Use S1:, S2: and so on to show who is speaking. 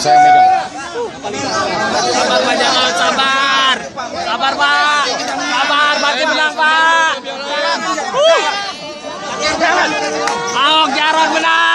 S1: saya yang megang.
S2: Sabar Pak Jarod, sabar. Sabar Pak. Sabar, Bati menang Pak. Ahok Jarot menang.